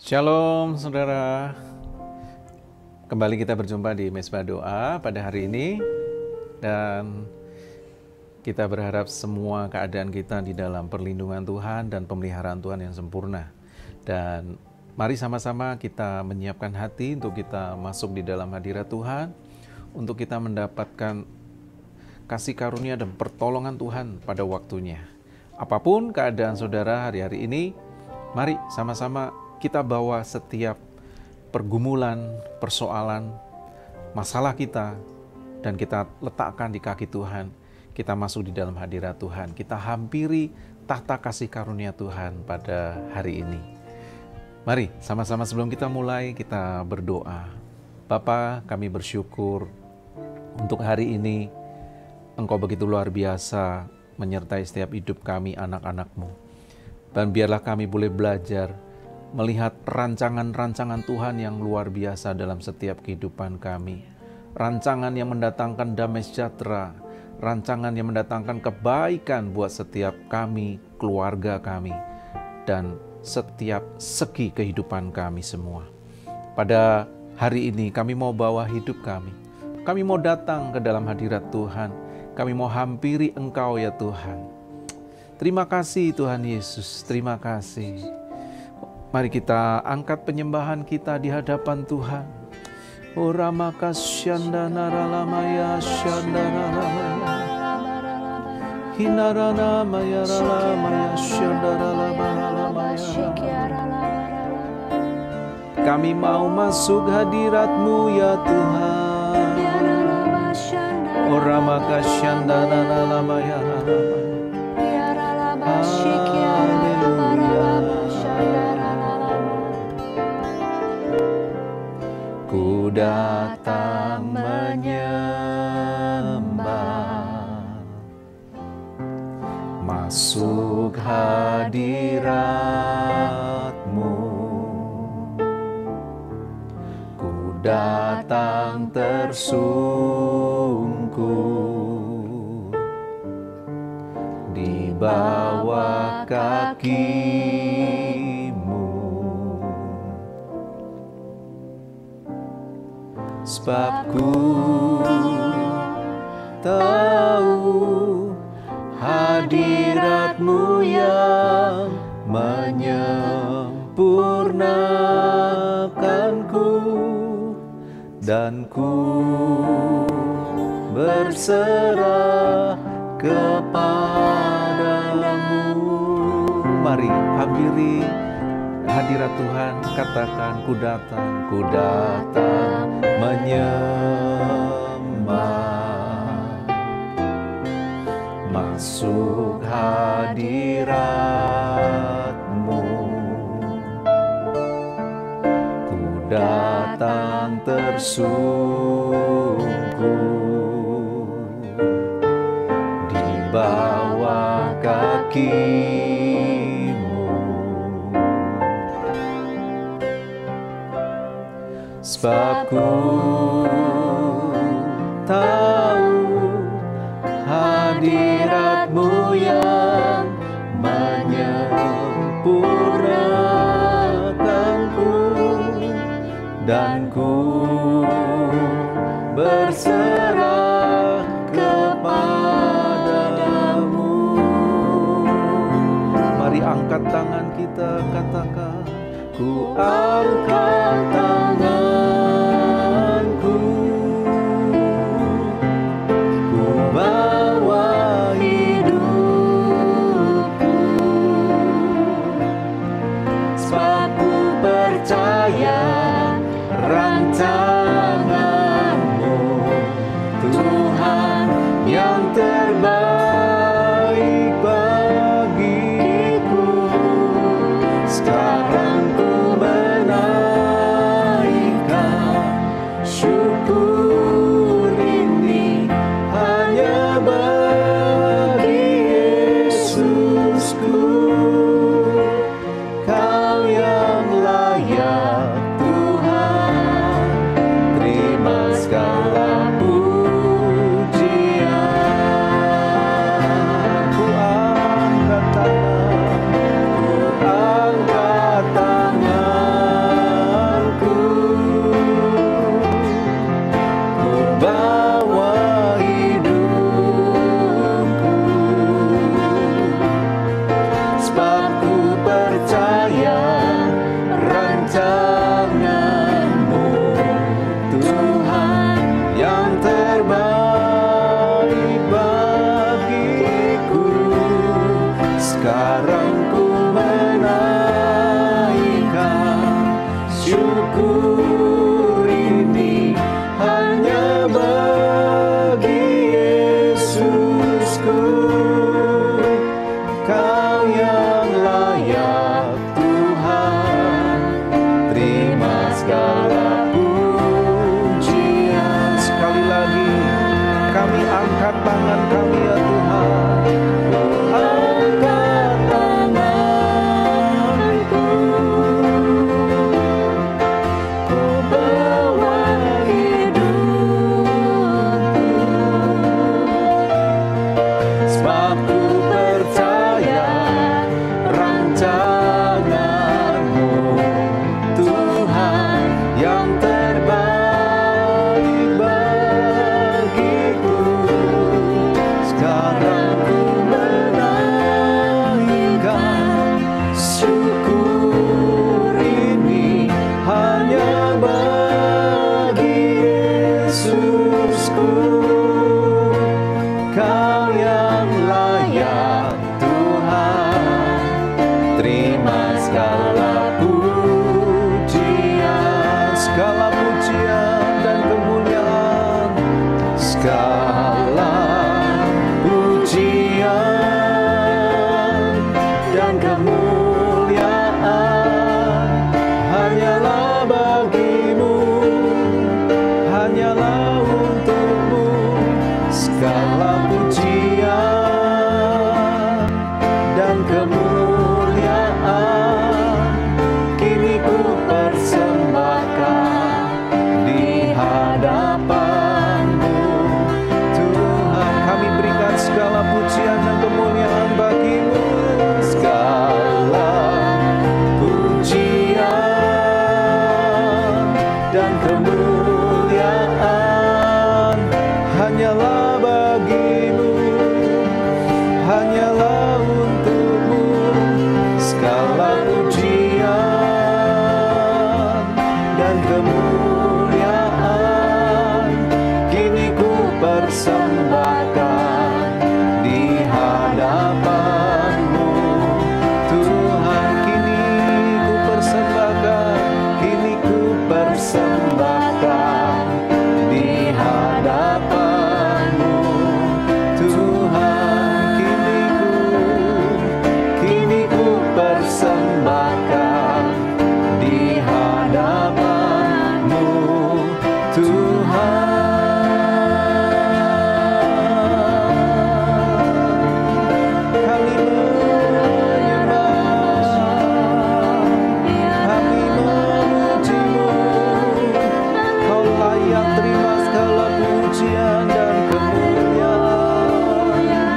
Shalom saudara, kembali kita berjumpa di Mezbah Doa pada hari ini. Dan kita berharap semua keadaan kita di dalam perlindungan Tuhan dan pemeliharaan Tuhan yang sempurna. Dan mari sama-sama kita menyiapkan hati untuk kita masuk di dalam hadirat Tuhan, untuk kita mendapatkan kasih karunia dan pertolongan Tuhan pada waktunya. Apapun keadaan saudara hari-hari ini, mari sama-sama kita bawa setiap pergumulan, persoalan, masalah kita, dan kita letakkan di kaki Tuhan. Kita masuk di dalam hadirat Tuhan. Kita hampiri tahta kasih karunia Tuhan pada hari ini. Mari sama-sama sebelum kita mulai, kita berdoa. Bapa, kami bersyukur untuk hari ini. Engkau begitu luar biasa menyertai setiap hidup kami, anak-anak-Mu. Dan biarlah kami boleh belajar melihat rancangan-rancangan Tuhan yang luar biasa dalam setiap kehidupan kami. Rancangan yang mendatangkan damai sejahtera, rancangan yang mendatangkan kebaikan buat setiap kami, keluarga kami, dan setiap segi kehidupan kami semua. Pada hari ini kami mau bawa hidup kami. Kami mau datang ke dalam hadirat Tuhan. Kami mau hampiri Engkau ya Tuhan. Terima kasih Tuhan Yesus, terima kasih. Mari kita angkat penyembahan kita di hadapan Tuhan. Ora makasyandana ralamaya syandana ralamaya. Hinarana maya ralamaya syandana ralamaya. Kami mau masuk hadirat-Mu ya Tuhan. Ora makasyandana ralamaya. Ku datang menyembah, masuk hadirat-Mu. Ku datang tersungkur di bawah kaki-Mu. Sebab ku tahu hadirat-Mu yang menyempurnakanku, dan ku berserah kepadamu. Mari hampiri hadirat Tuhan, katakan ku datang menyembah, masuk hadirat-Mu. Ku datang tersungkur di bawah kaki-Mu. Sebab ku tahu hadirat-Mu yang menyempurnakanku, dan ku berserah kepadamu. Mari angkat tangan kita, katakan, ku angkat tanganku, ku bawa hidupku, sebab ku percaya rancangan-Mu, Tuhan yang terbaik bagiku. Sekarang ku menaikkan Yesusku, Kau yang layak Tuhan, terima segala pujian dan kemuliaan, segala pujian dan kemuliaan hanyalah bagimu, hanyalah untukmu, segala pujian dan kemuliaan kini ku persembahkan di hadapan-Mu. Tuhan, kami berikan segala pujian dan kemuliaan bagi-Mu, segala pujian dan kemuliaan hanyalah bagi-Mu, hanyalah untuk-Mu, segala pujian dan kemuliaan kini ku persembahkan di hadapan-Mu. Tuhan, kini ku persembahkan, kini ku persembahkan di hadapan-Mu. Tuhan, kini ku persembahkan di hadapan-Mu. Tuhan, kami menyembah, kami memuji-Mu. Kau layak terima segala pujian dan kemuliaan.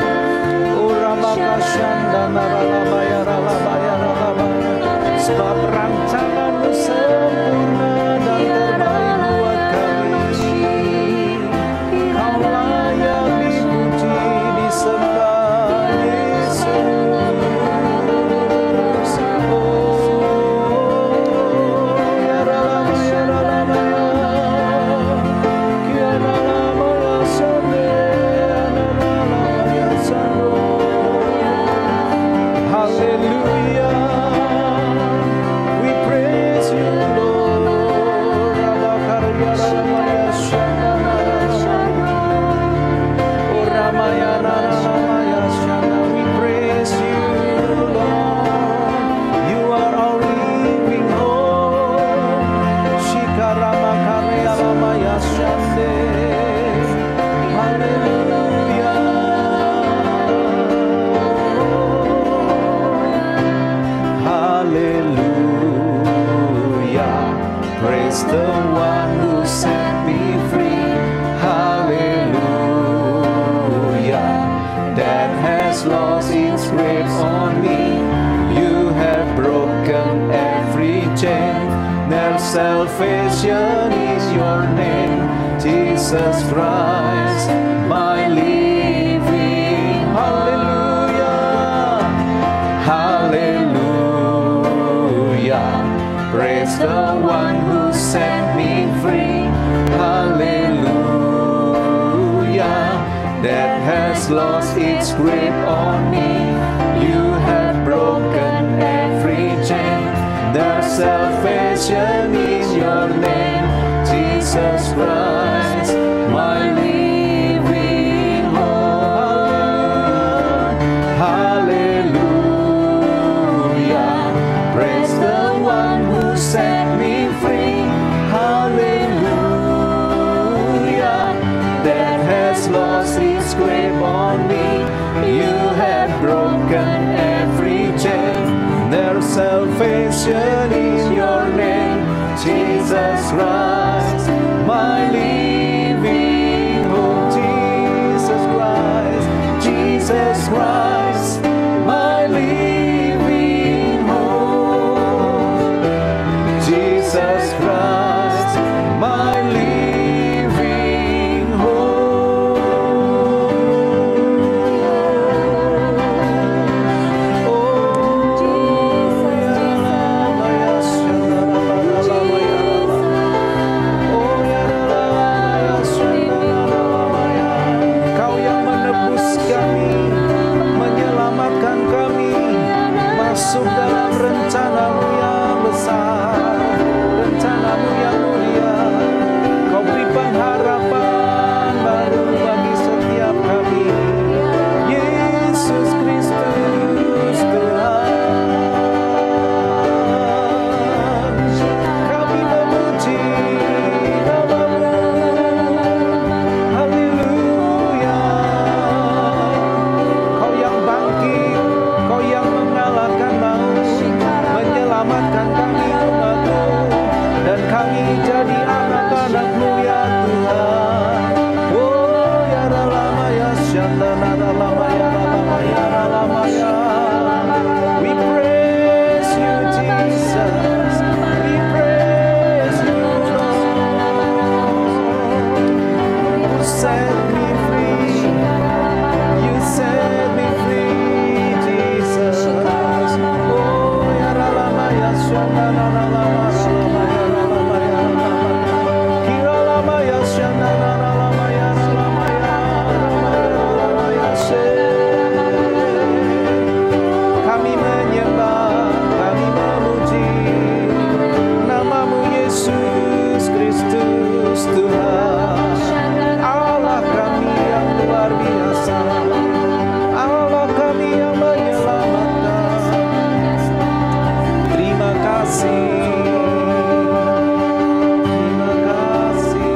Sebab rancangan-Mu sempurna dan terbaik buat kami. Kau layak dipuji, disembah, Yesus. Oh, ya Rama, ya Rama, ya Rama, ya Sane, ya Sane. Hallelujah, we praise You, Lord. Rabakarya Ramaya Shana, oh Ramayana Ramaya Shana, we praise You, Lord. You are our living hope. Shikarabakarya Ramaya Shande. Hallelujah, praise the one who set me free. Hallelujah, that has lost its grip on me. You have broken every chain. There's salvation is Your name, Jesus Christ, my living. Hallelujah, hallelujah, praise the one who set me free. Hallelujah, that has lost its grip on me. You have broken every chain. There's salvation is Your name, Jesus Christ, my living hope. Hallelujah, praise the one who set me free. Hallelujah, that has lost its grip on me. You have broken every chain. There's salvation in Your name, Jesus Christ, my living hope. Jesus Christ, Jesus Christ, my living hope. Jesus Christ, my living hope. Oh, Jesus, Jesus. set me free. You set me free, Jesus. Oh, ya ralama ya shana ralama ralama ya ralama ya ralama. Kira lama ya shana ralama ya ralama ya ralama ya she. Kami menyembah, kami memuji namamu Yesus Kristus Tuhan. Allah kami yang luar biasa, Allah kami yang menyelamatkan. Terima kasih, terima kasih.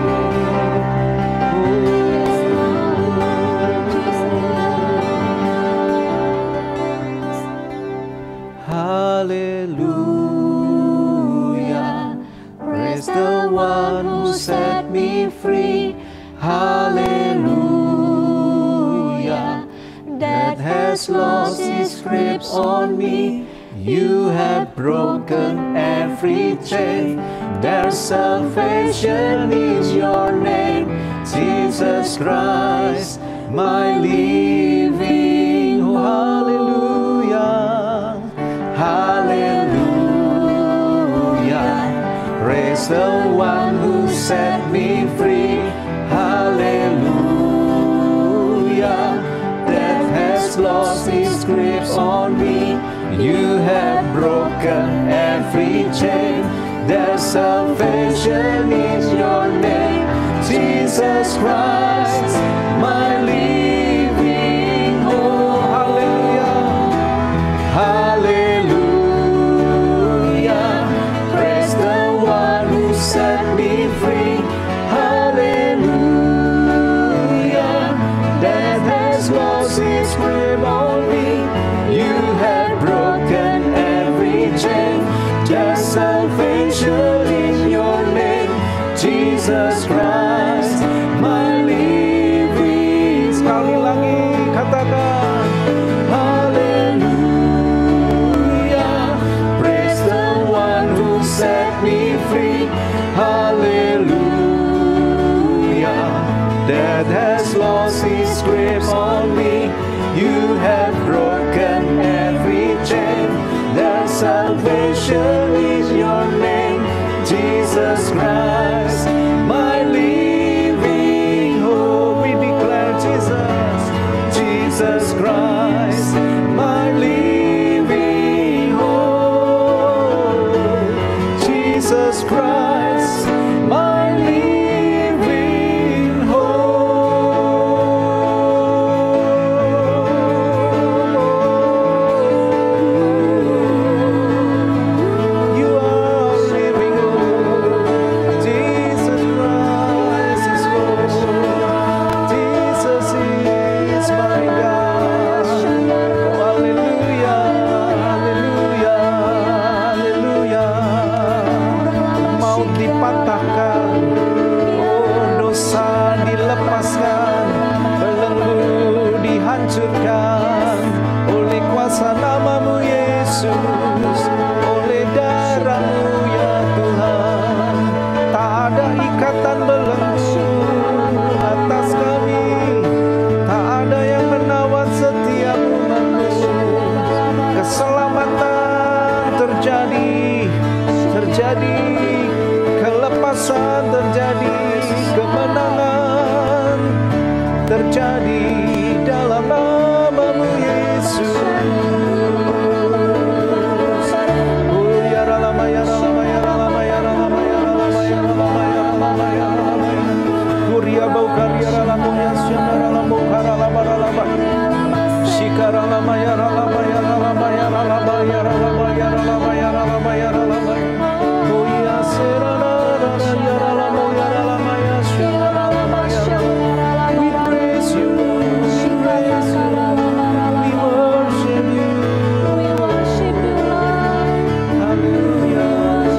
Hallelujah, praise the one who set me free. Hallelujah, that has lost its grip on me. You have broken every chain. Their salvation is your name, Jesus Christ, my living hope. Hallelujah, hallelujah, praise the one who set me free. Hallelujah, death has lost its grip on me. You have broken every chain. Their salvation is your name, Jesus Christ, my living hope. Hallelujah, hallelujah, praise the one who set me free. Hallelujah, death has lost its grip on me. You have broken every chain. There's salvation in your name, Jesus Christ, my living. Sekali lagi katakan, hallelujah, praise the one who set me free. Hallelujah, death has lost its grip on me. You have broken every chain. There's salvation is your name, Jesus Christ, my living hope. We declare Jesus, Jesus Christ, my living hope. Jesus Christ, my living hope. You are living hope. Jesus Christ is Lord. Jesus is my God. Oh, hallelujah, hallelujah, hallelujah. Maut dipatahkan, oh dosa dilepaskan, belenggu dihancurkan oleh kuasa namamu Yesus, oleh darahmu ya Tuhan. Tak ada ikatan belenggu atas kami, tak ada yang menawar setiap umatmu. Keselamatan terjadi, kelepasan terjadi, kemenangan terjadi dalam namamu Yesus. Oh ya ralama ya ralama ya ralama ya ralama ya ralama ya ralama ya ralama ya ralama. Kuria bau karia ralamo ya syana ralamo karalama ralama. Shikara lama ya ralama ya ralama ya ralama ya ralama ya ralama ya ralama ya ralama. Oh ya serana ya ralamo ya ralama ya syana ralama ya ralama. We praise you, we praise you, we worship you, hallelujah.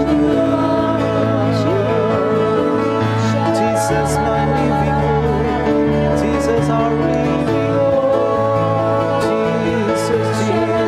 Jesus my living hope, Jesus our living hope, Jesus, Jesus.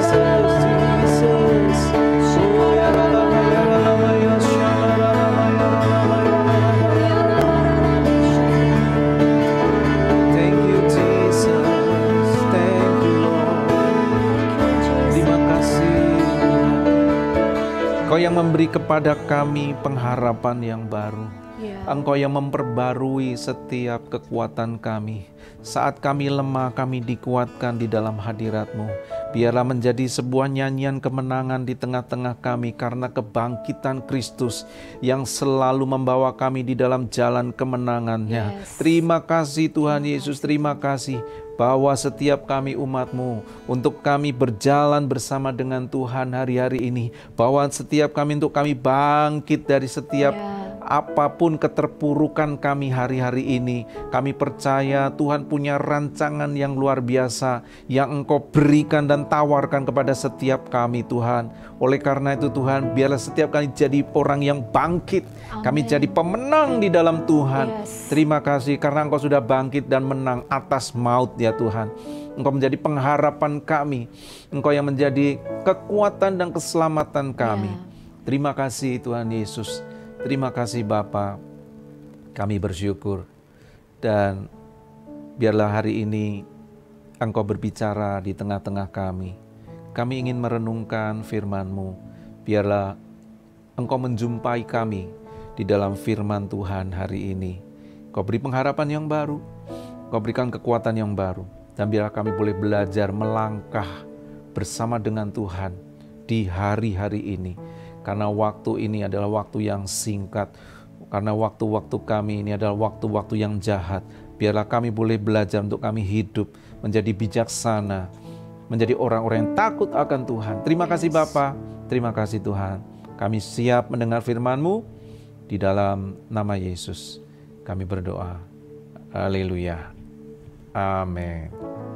yang memberi kepada kami pengharapan yang baru. Engkau yang memperbarui setiap kekuatan kami. Saat kami lemah, kami dikuatkan di dalam hadirat-Mu. Biarlah menjadi sebuah nyanyian kemenangan di tengah-tengah kami karena kebangkitan Kristus yang selalu membawa kami di dalam jalan kemenangannya. Terima kasih Tuhan Yesus, terima kasih bahwa setiap kami umat-Mu, untuk kami berjalan bersama dengan Tuhan hari-hari ini, bahwa setiap kami untuk kami bangkit dari setiap apapun keterpurukan kami hari-hari ini. Kami percaya Tuhan punya rancangan yang luar biasa yang Engkau berikan dan tawarkan kepada setiap kami Tuhan. Oleh karena itu Tuhan, biarlah setiap kami jadi orang yang bangkit. Kami jadi pemenang di dalam Tuhan. Terima kasih karena Engkau sudah bangkit dan menang atas maut ya Tuhan. Engkau menjadi pengharapan kami. Engkau yang menjadi kekuatan dan keselamatan kami. Terima kasih Tuhan Yesus. Terima kasih Bapa, kami bersyukur. Dan biarlah hari ini Engkau berbicara di tengah-tengah kami. Kami ingin merenungkan firman-Mu. Biarlah Engkau menjumpai kami di dalam firman Tuhan hari ini. Kau beri pengharapan yang baru, Kau berikan kekuatan yang baru. Dan biarlah kami boleh belajar melangkah bersama dengan Tuhan di hari-hari ini. Karena waktu ini adalah waktu yang singkat. Karena waktu-waktu kami ini adalah waktu-waktu yang jahat. Biarlah kami boleh belajar untuk kami hidup menjadi bijaksana, menjadi orang-orang yang takut akan Tuhan. Terima kasih Bapa, terima kasih Tuhan. Kami siap mendengar firman-Mu. Di dalam nama Yesus kami berdoa. Haleluya. Amin.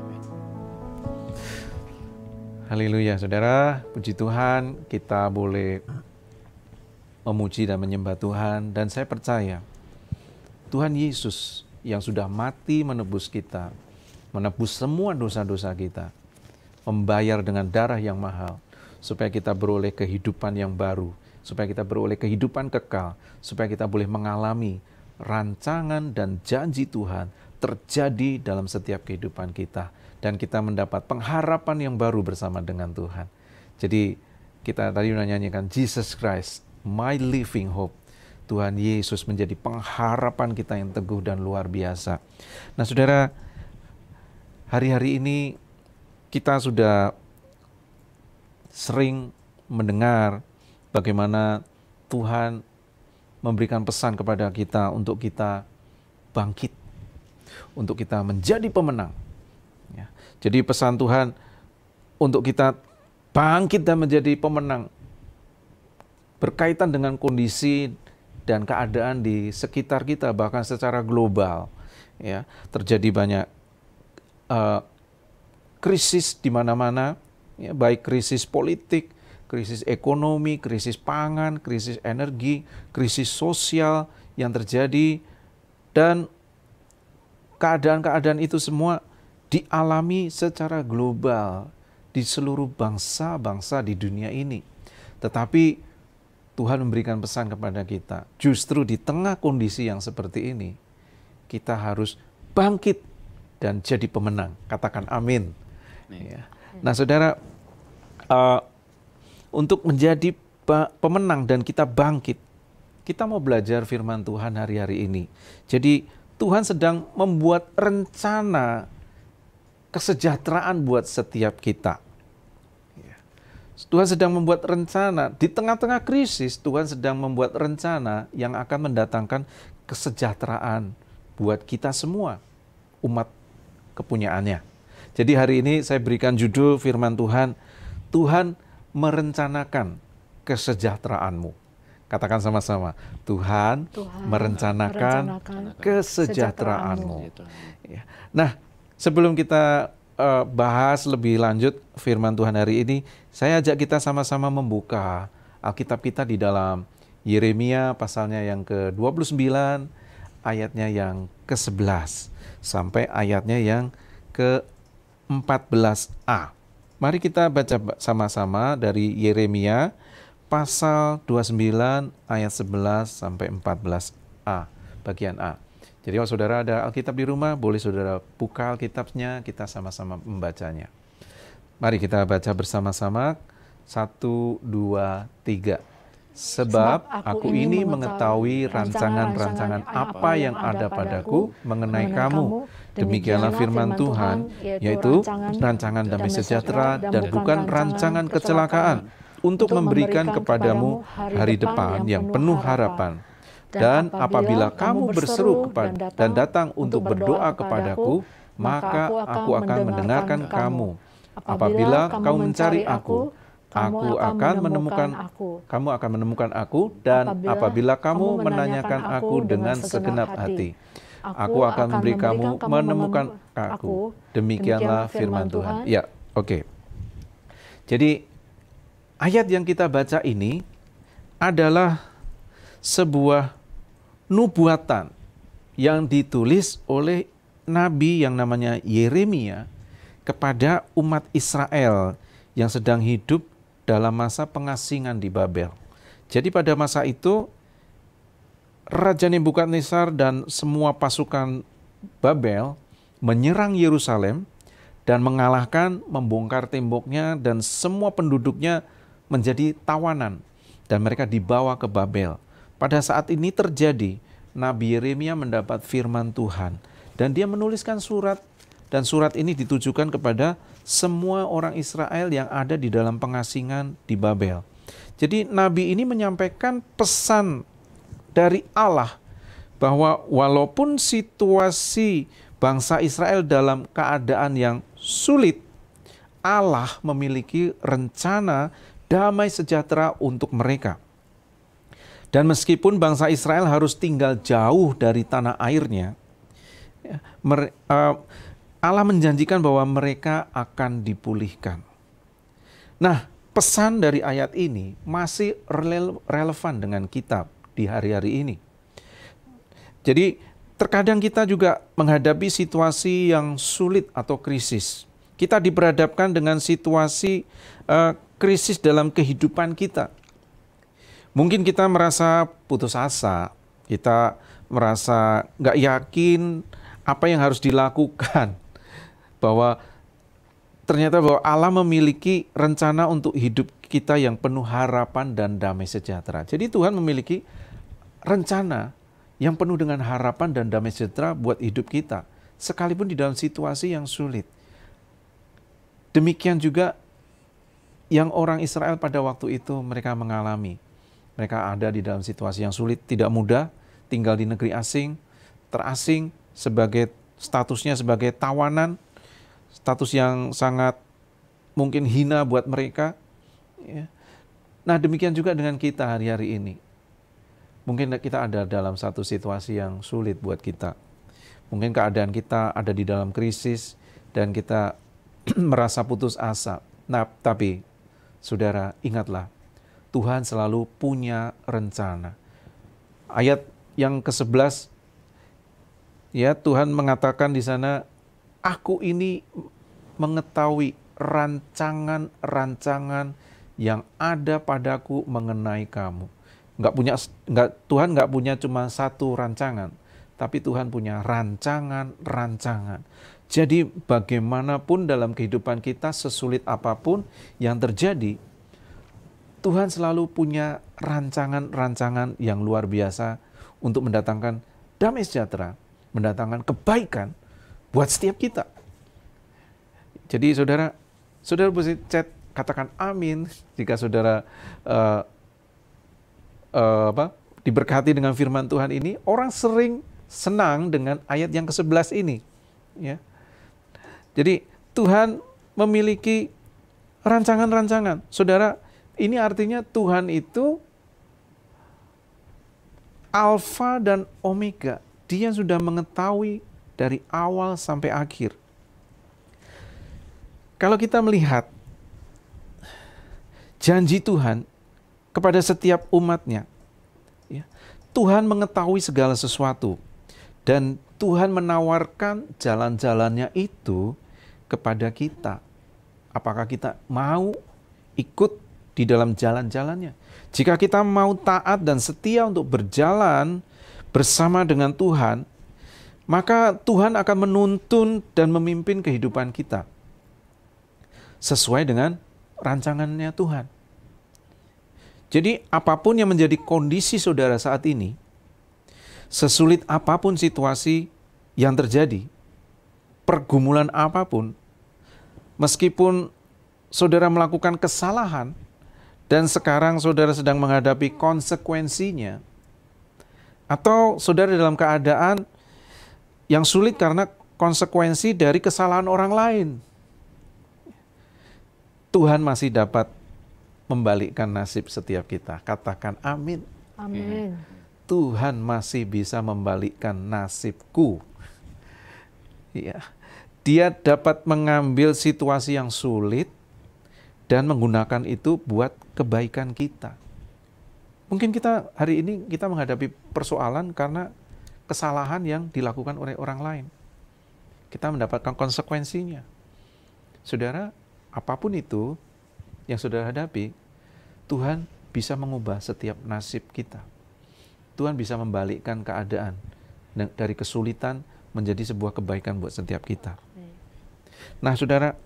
Haleluya, saudara. Puji Tuhan, kita boleh memuji dan menyembah Tuhan. Dan saya percaya, Tuhan Yesus yang sudah mati menebus kita, menebus semua dosa-dosa kita, membayar dengan darah yang mahal, supaya kita beroleh kehidupan yang baru, supaya kita beroleh kehidupan kekal, supaya kita boleh mengalami rancangan dan janji Tuhan terjadi dalam setiap kehidupan kita. Dan kita mendapat pengharapan yang baru bersama dengan Tuhan. Jadi kita tadi menyanyikan Jesus Christ, my living hope. Tuhan Yesus menjadi pengharapan kita yang teguh dan luar biasa. Nah saudara, hari-hari ini kita sudah sering mendengar bagaimana Tuhan memberikan pesan kepada kita untuk kita bangkit, untuk kita menjadi pemenang. Ya. Jadi pesan Tuhan untuk kita bangkit dan menjadi pemenang berkaitan dengan kondisi dan keadaan di sekitar kita, bahkan secara global. Ya, terjadi banyak krisis di mana-mana, ya, baik krisis politik, krisis ekonomi, krisis pangan, krisis energi, krisis sosial yang terjadi, dan keadaan-keadaan itu semua dialami secara global di seluruh bangsa-bangsa di dunia ini. Tetapi Tuhan memberikan pesan kepada kita, justru di tengah kondisi yang seperti ini, kita harus bangkit dan jadi pemenang. Katakan amin. Ya. Nah saudara, untuk menjadi pemenang dan kita bangkit, kita mau belajar firman Tuhan hari-hari ini. Jadi Tuhan sedang membuat rencana kesejahteraan buat setiap kita. Tuhan sedang membuat rencana, di tengah-tengah krisis, Tuhan sedang membuat rencana yang akan mendatangkan kesejahteraan buat kita semua, umat kepunyaannya. Jadi hari ini saya berikan judul firman Tuhan, Tuhan merencanakan kesejahteraanmu. Katakan sama-sama, Tuhan merencanakan kesejahteraanmu. Ya. Nah, sebelum kita bahas lebih lanjut firman Tuhan hari ini, saya ajak kita sama-sama membuka Alkitab kita di dalam Yeremia pasalnya yang ke-29, ayatnya yang ke-11, sampai ayatnya yang ke-14a. Mari kita baca sama-sama dari Yeremia pasal 29 ayat 11 sampai 14a, bagian A. Jadi kalau saudara ada Alkitab di rumah, boleh saudara buka Alkitabnya, kita sama-sama membacanya. Mari kita baca bersama-sama, 1, 2, 3. Sebab aku ini mengetahui rancangan-rancangan apa yang ada padaku mengenai kamu. Demikianlah firman Tuhan, yaitu rancangan damai sejahtera dan bukan rancangan kecelakaan, untuk memberikan kepadamu hari depan yang penuh harapan. Dan apabila kamu berseru dan datang untuk berdoa kepadaku, maka aku akan mendengarkan kamu. Apabila kau mencari aku akan menemukan kamu akan menemukan aku, dan apabila kamu menanyakan aku dengan segenap hati, aku akan memberi kamu menemukan aku. Demikianlah firman Tuhan. Ya, oke. Jadi ayat yang kita baca ini adalah sebuah nubuatan yang ditulis oleh nabi yang namanya Yeremia kepada umat Israel yang sedang hidup dalam masa pengasingan di Babel. Jadi pada masa itu Raja Nebukadnezar dan semua pasukan Babel menyerang Yerusalem dan mengalahkan, membongkar temboknya, dan semua penduduknya menjadi tawanan dan mereka dibawa ke Babel. Pada saat ini terjadi, Nabi Yeremia mendapat firman Tuhan dan dia menuliskan surat, dan surat ini ditujukan kepada semua orang Israel yang ada di dalam pengasingan di Babel. Jadi nabi ini menyampaikan pesan dari Allah bahwa walaupun situasi bangsa Israel dalam keadaan yang sulit, Allah memiliki rencana damai sejahtera untuk mereka. Dan meskipun bangsa Israel harus tinggal jauh dari tanah airnya, Allah menjanjikan bahwa mereka akan dipulihkan. Nah, pesan dari ayat ini masih relevan dengan kita di hari-hari ini. Jadi, terkadang kita juga menghadapi situasi yang sulit atau krisis. Kita diperhadapkan dengan situasi krisis dalam kehidupan kita. Mungkin kita merasa putus asa, kita merasa nggak yakin apa yang harus dilakukan. Bahwa ternyata bahwa Allah memiliki rencana untuk hidup kita yang penuh harapan dan damai sejahtera. Jadi Tuhan memiliki rencana yang penuh dengan harapan dan damai sejahtera buat hidup kita, sekalipun di dalam situasi yang sulit. Demikian juga yang orang Israel pada waktu itu mereka mengalami. Mereka ada di dalam situasi yang sulit, tidak mudah, tinggal di negeri asing, terasing, sebagai statusnya sebagai tawanan, status yang sangat mungkin hina buat mereka. Nah, demikian juga dengan kita hari-hari ini. Mungkin kita ada dalam satu situasi yang sulit buat kita. Mungkin keadaan kita ada di dalam krisis dan kita merasa putus asa. Nah, tapi saudara, ingatlah, Tuhan selalu punya rencana. Ayat yang ke-11, ya, Tuhan mengatakan di sana, aku ini mengetahui rancangan-rancangan yang ada padaku mengenai kamu. Tuhan nggak punya cuma satu rancangan, tapi Tuhan punya rancangan-rancangan. Jadi bagaimanapun dalam kehidupan kita, sesulit apapun yang terjadi, Tuhan selalu punya rancangan-rancangan yang luar biasa untuk mendatangkan damai sejahtera, mendatangkan kebaikan buat setiap kita. Jadi saudara bisa chat, katakan amin jika saudara diberkati dengan firman Tuhan ini. Orang sering senang dengan ayat yang ke-11 ini, ya. Jadi Tuhan memiliki rancangan-rancangan. Saudara, ini artinya Tuhan itu Alfa dan Omega. Dia sudah mengetahui dari awal sampai akhir. Kalau kita melihat janji Tuhan kepada setiap umatnya, ya, Tuhan mengetahui segala sesuatu. Dan Tuhan menawarkan jalan-jalannya itu kepada kita. Apakah kita mau ikut di dalam jalan-jalannya? Jika kita mau taat dan setia untuk berjalan bersama dengan Tuhan, maka Tuhan akan menuntun dan memimpin kehidupan kita sesuai dengan rancangannya Tuhan. Jadi apapun yang menjadi kondisi saudara saat ini, sesulit apapun situasi yang terjadi, pergumulan apapun, meskipun saudara melakukan kesalahan dan sekarang saudara sedang menghadapi konsekuensinya, atau saudara dalam keadaan yang sulit karena konsekuensi dari kesalahan orang lain, Tuhan masih dapat membalikkan nasib setiap kita. Katakan amin. Amin. Tuhan masih bisa membalikkan nasibku. Ya. Dia dapat mengambil situasi yang sulit dan menggunakan itu buat kebaikan kita. Mungkin kita hari ini kita menghadapi persoalan karena kesalahan yang dilakukan oleh orang lain. Kita mendapatkan konsekuensinya. Saudara, apapun itu yang saudara hadapi, Tuhan bisa mengubah setiap nasib kita. Tuhan bisa membalikkan keadaan dari kesulitan menjadi sebuah kebaikan buat setiap kita. Nah, saudara,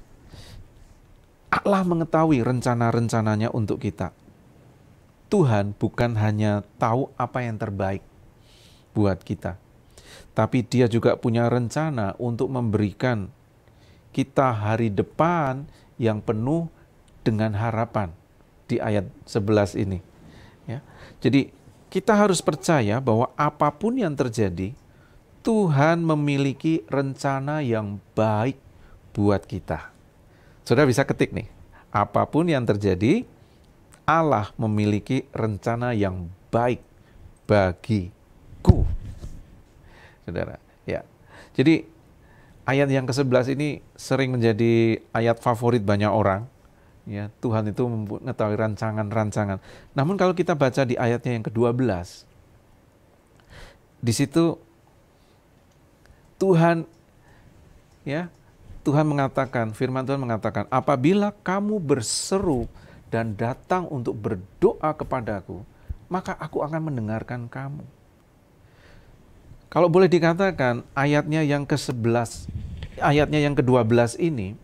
Allah mengetahui rencana-rencananya untuk kita. Tuhan bukan hanya tahu apa yang terbaik buat kita, tapi Dia juga punya rencana untuk memberikan kita hari depan yang penuh dengan harapan di ayat 11 ini. Ya. Jadi kita harus percaya bahwa apapun yang terjadi, Tuhan memiliki rencana yang baik buat kita. Saudara bisa ketik nih, apapun yang terjadi, Allah memiliki rencana yang baik bagiku. Saudara, ya. Jadi ayat yang ke-11 ini sering menjadi ayat favorit banyak orang. Ya, Tuhan itu mengetahui rancangan-rancangan. Namun kalau kita baca di ayatnya yang ke-12, di situ Tuhan mengatakan, firman Tuhan mengatakan, apabila kamu berseru dan datang untuk berdoa kepadaku, maka aku akan mendengarkan kamu. Kalau boleh dikatakan, ayatnya yang ke-11, ayatnya yang ke-12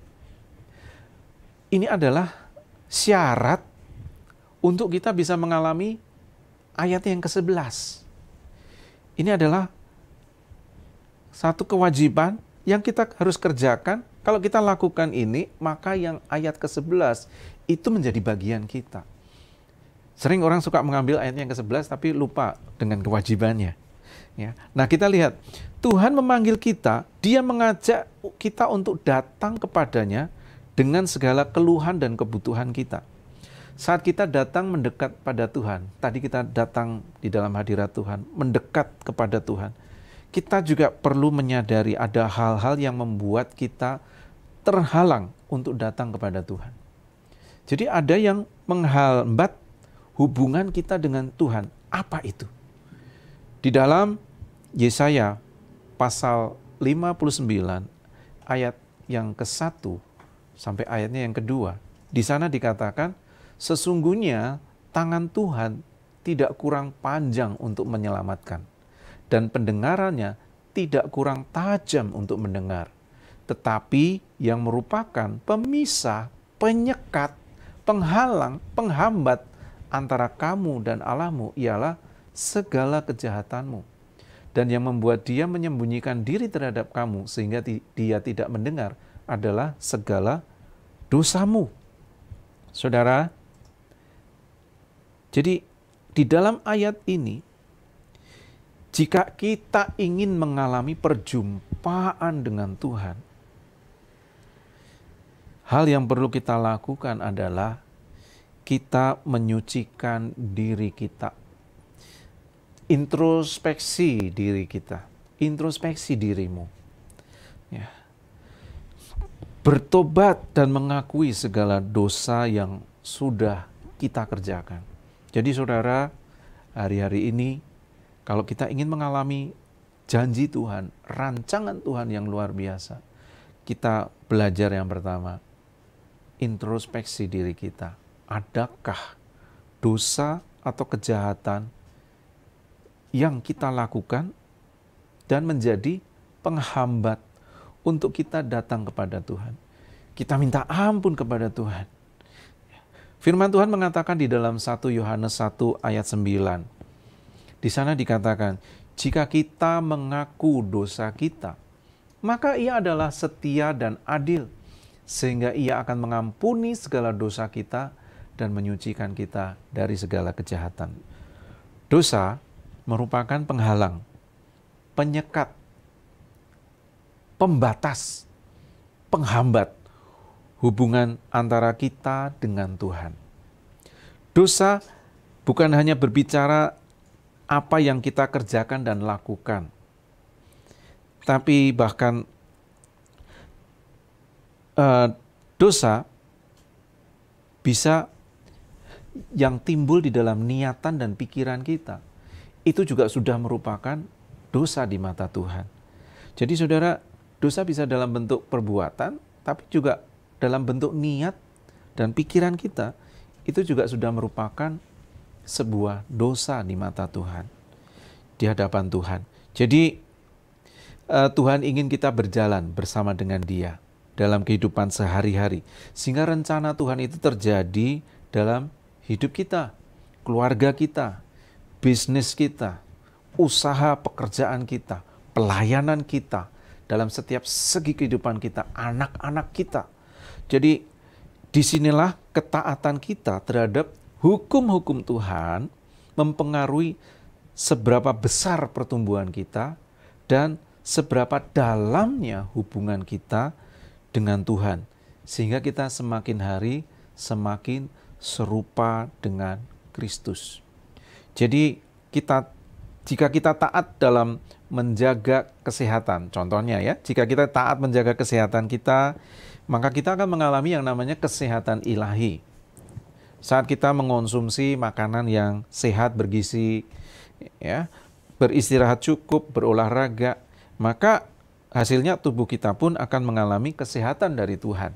ini adalah syarat untuk kita bisa mengalami ayat yang ke-11. Ini adalah satu kewajiban yang kita harus kerjakan. Kalau kita lakukan ini, maka yang ayat ke-11 itu menjadi bagian kita. Sering orang suka mengambil ayat yang ke-11 tapi lupa dengan kewajibannya. Ya. Nah, kita lihat, Tuhan memanggil kita, Dia mengajak kita untuk datang kepadanya dengan segala keluhan dan kebutuhan kita. Saat kita datang mendekat pada Tuhan, tadi kita datang di dalam hadirat Tuhan, mendekat kepada Tuhan, kita juga perlu menyadari ada hal-hal yang membuat kita terhalang untuk datang kepada Tuhan. Jadi ada yang menghambat hubungan kita dengan Tuhan. Apa itu? Di dalam Yesaya pasal 59 ayat yang ke-1 sampai ayatnya yang kedua, di sana dikatakan, sesungguhnya tangan Tuhan tidak kurang panjang untuk menyelamatkan, dan pendengarannya tidak kurang tajam untuk mendengar, tetapi yang merupakan pemisah, penyekat, penghalang, penghambat antara kamu dan Allahmu ialah segala kejahatanmu, dan yang membuat dia menyembunyikan diri terhadap kamu sehingga dia tidak mendengar adalah segala dosamu. Saudara, jadi di dalam ayat ini, jika kita ingin mengalami perjumpaan dengan Tuhan, hal yang perlu kita lakukan adalah kita menyucikan diri kita. Introspeksi diri kita. Introspeksi dirimu. Ya. Bertobat dan mengakui segala dosa yang sudah kita kerjakan. Jadi saudara, hari-hari ini kalau kita ingin mengalami janji Tuhan, rancangan Tuhan yang luar biasa, kita belajar yang pertama, introspeksi diri kita. Adakah dosa atau kejahatan yang kita lakukan dan menjadi penghambat untuk kita datang kepada Tuhan? Kita minta ampun kepada Tuhan. Firman Tuhan mengatakan di dalam 1 Yohanes 1 ayat 9. Di sana dikatakan, jika kita mengaku dosa kita, maka Ia adalah setia dan adil, sehingga Ia akan mengampuni segala dosa kita dan menyucikan kita dari segala kejahatan. Dosa merupakan penghalang, penyekat, pembatas, penghambat hubungan antara kita dengan Tuhan. Dosa bukan hanya berbicara apa yang kita kerjakan dan lakukan, tapi bahkan dosa bisa yang timbul di dalam niatan dan pikiran kita. Itu juga sudah merupakan dosa di mata Tuhan. Jadi saudara, dosa bisa dalam bentuk perbuatan, tapi juga dalam bentuk niat dan pikiran kita, itu juga sudah merupakan sebuah dosa di mata Tuhan, di hadapan Tuhan. Jadi Tuhan ingin kita berjalan bersama dengan Dia dalam kehidupan sehari-hari, sehingga rencana Tuhan itu terjadi dalam hidup kita, keluarga kita, bisnis kita, usaha pekerjaan kita, pelayanan kita, dalam setiap segi kehidupan kita, anak-anak kita. Jadi disinilah ketaatan kita terhadap hukum-hukum Tuhan mempengaruhi seberapa besar pertumbuhan kita dan seberapa dalamnya hubungan kita dengan Tuhan. Sehingga kita semakin hari semakin serupa dengan Kristus. Jadi jika kita taat dalam menjaga kesehatan, contohnya ya, jika kita taat menjaga kesehatan kita, maka kita akan mengalami yang namanya kesehatan ilahi. Saat kita mengonsumsi makanan yang sehat, bergizi, ya, beristirahat cukup, berolahraga, maka hasilnya tubuh kita pun akan mengalami kesehatan dari Tuhan.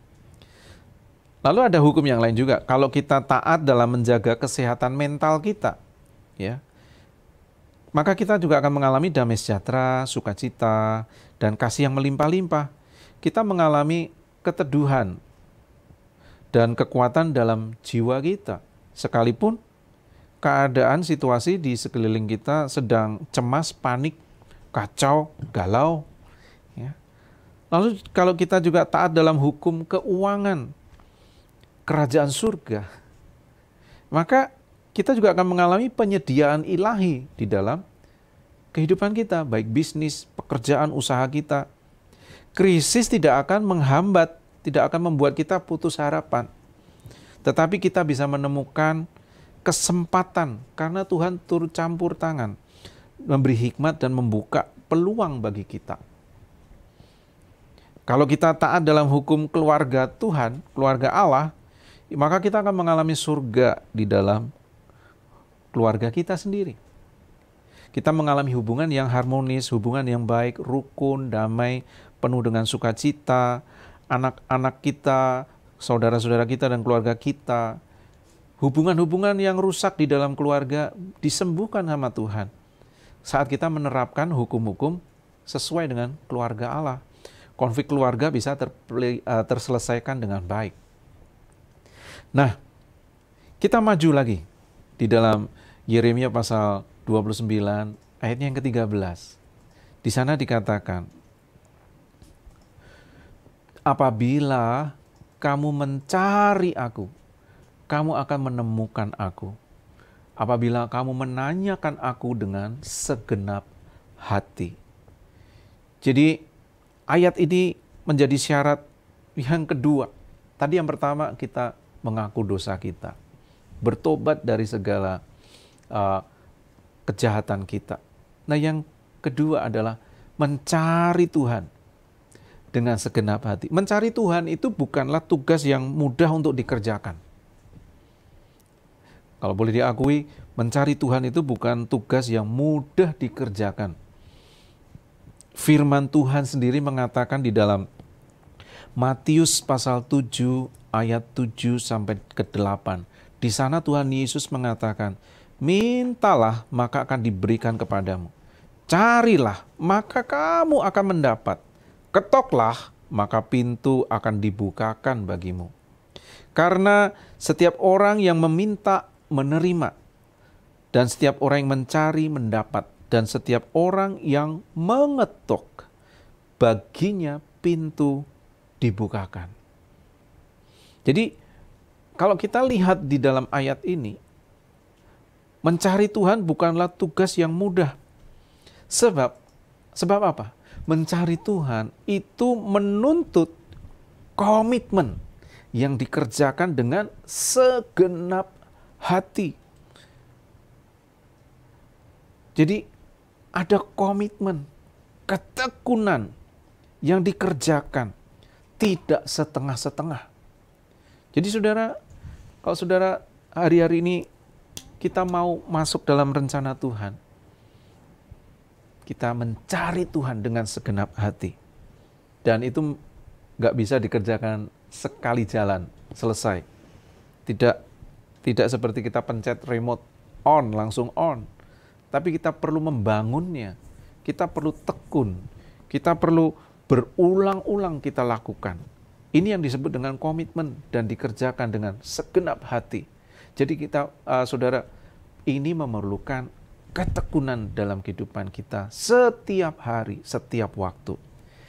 Lalu ada hukum yang lain juga. Kalau kita taat dalam menjaga kesehatan mental kita, ya, maka kita juga akan mengalami damai sejahtera, sukacita, dan kasih yang melimpah-limpah. Kita mengalami keteduhan dan kekuatan dalam jiwa kita. Sekalipun keadaan situasi di sekeliling kita sedang cemas, panik, kacau, galau. Ya. Lalu kalau kita juga taat dalam hukum keuangan, kerajaan surga, maka kita juga akan mengalami penyediaan ilahi di dalam kehidupan kita, baik bisnis, pekerjaan, usaha kita. Krisis tidak akan menghambat, tidak akan membuat kita putus harapan. Tetapi kita bisa menemukan kesempatan karena Tuhan turut campur tangan, memberi hikmat dan membuka peluang bagi kita. Kalau kita taat dalam hukum keluarga Tuhan, keluarga Allah, maka kita akan mengalami surga di dalam keluarga kita sendiri. Kita mengalami hubungan yang harmonis, hubungan yang baik, rukun, damai, penuh dengan sukacita, anak-anak kita, saudara-saudara kita dan keluarga kita. Hubungan-hubungan yang rusak di dalam keluarga disembuhkan sama Tuhan. Saat kita menerapkan hukum-hukum sesuai dengan keluarga Allah. Konflik keluarga bisa terselesaikan dengan baik. Nah, kita maju lagi di dalam Yeremia pasal 29 ayatnya yang ke-13. Di sana dikatakan, apabila kamu mencari aku, kamu akan menemukan aku. Apabila kamu menanyakan aku dengan segenap hati. Jadi ayat ini menjadi syarat yang kedua. Tadi yang pertama kita mengaku dosa kita. Bertobat dari segala kejahatan kita. Nah yang kedua adalah mencari Tuhan dengan segenap hati. Mencari Tuhan itu bukanlah tugas yang mudah untuk dikerjakan. Kalau boleh diakui, mencari Tuhan itu bukan tugas yang mudah dikerjakan. Firman Tuhan sendiri mengatakan di dalam Matius pasal 7 ayat 7 sampai ke 8. Di sana Tuhan Yesus mengatakan, mintalah maka akan diberikan kepadamu. Carilah maka kamu akan mendapat. Ketoklah maka pintu akan dibukakan bagimu. Karena setiap orang yang meminta menerima, dan setiap orang yang mencari mendapat, dan setiap orang yang mengetuk, baginya pintu dibukakan. Jadi kalau kita lihat di dalam ayat ini, mencari Tuhan bukanlah tugas yang mudah. Sebab apa? Mencari Tuhan itu menuntut komitmen yang dikerjakan dengan segenap hati. Jadi ada komitmen, ketekunan yang dikerjakan, tidak setengah-setengah. Jadi saudara, kalau saudara hari-hari ini kita mau masuk dalam rencana Tuhan, kita mencari Tuhan dengan segenap hati. Dan itu nggak bisa dikerjakan sekali jalan, selesai. Tidak seperti kita pencet remote on, langsung on. Tapi kita perlu membangunnya, kita perlu tekun, kita perlu berulang-ulang kita lakukan. Ini yang disebut dengan komitmen dan dikerjakan dengan segenap hati. Jadi kita, saudara, ini memerlukan ketekunan dalam kehidupan kita setiap hari, setiap waktu.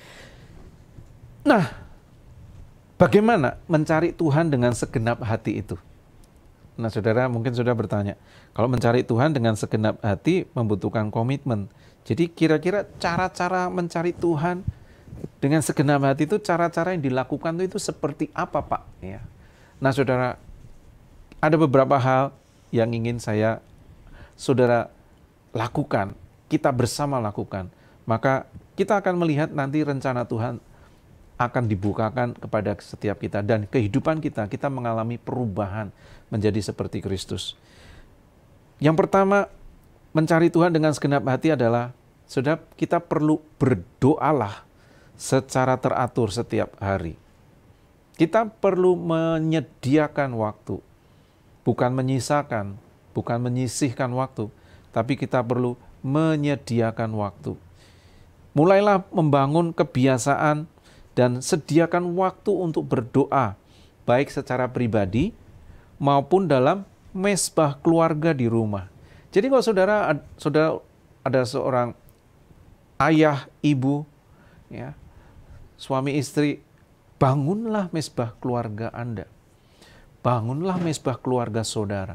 Nah, bagaimana mencari Tuhan dengan segenap hati itu? Nah, saudara mungkin sudah bertanya, kalau mencari Tuhan dengan segenap hati membutuhkan komitmen. Jadi kira-kira cara-cara mencari Tuhan dengan segenap hati itu, cara-cara yang dilakukan itu seperti apa, Pak? Ya. Nah, saudara, ada beberapa hal yang ingin saudara lakukan, kita bersama lakukan. Maka kita akan melihat nanti rencana Tuhan akan dibukakan kepada setiap kita. Dan kehidupan kita mengalami perubahan menjadi seperti Kristus. Yang pertama, mencari Tuhan dengan segenap hati adalah, saudara, kita perlu berdoalah secara teratur setiap hari. Kita perlu menyediakan waktu, bukan menyisakan, bukan menyisihkan waktu, tapi kita perlu menyediakan waktu. Mulailah membangun kebiasaan dan sediakan waktu untuk berdoa, baik secara pribadi maupun dalam mesbah keluarga di rumah. Jadi kalau saudara ada seorang ayah, ibu, ya, suami istri, bangunlah mesbah keluarga Anda. Bangunlah mesbah keluarga saudara.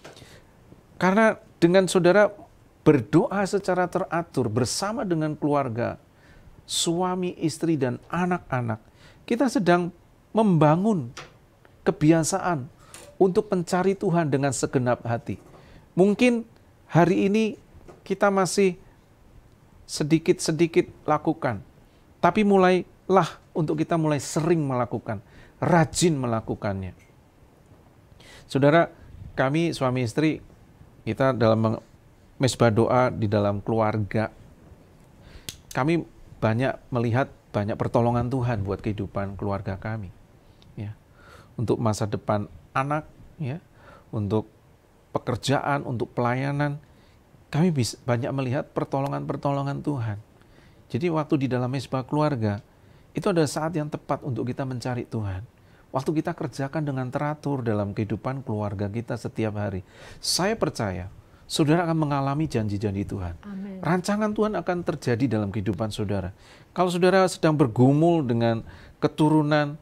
Karena dengan saudara berdoa secara teratur bersama dengan keluarga, suami, istri, dan anak-anak, kita sedang membangun kebiasaan untuk mencari Tuhan dengan segenap hati. Mungkin hari ini kita masih sedikit-sedikit lakukan, tapi mulailah untuk kita mulai sering melakukan, rajin melakukannya. Saudara, kami suami istri, kita dalam mesbah doa di dalam keluarga, kami banyak melihat banyak pertolongan Tuhan buat kehidupan keluarga kami, ya, untuk masa depan anak, ya, untuk pekerjaan, untuk pelayanan, kami banyak melihat pertolongan-pertolongan Tuhan. Jadi waktu di dalam mesbah keluarga itu ada saat yang tepat untuk kita mencari Tuhan. Waktu kita kerjakan dengan teratur dalam kehidupan keluarga kita setiap hari, saya percaya saudara akan mengalami janji-janji Tuhan. Amen. Rancangan Tuhan akan terjadi dalam kehidupan saudara. Kalau saudara sedang bergumul dengan keturunan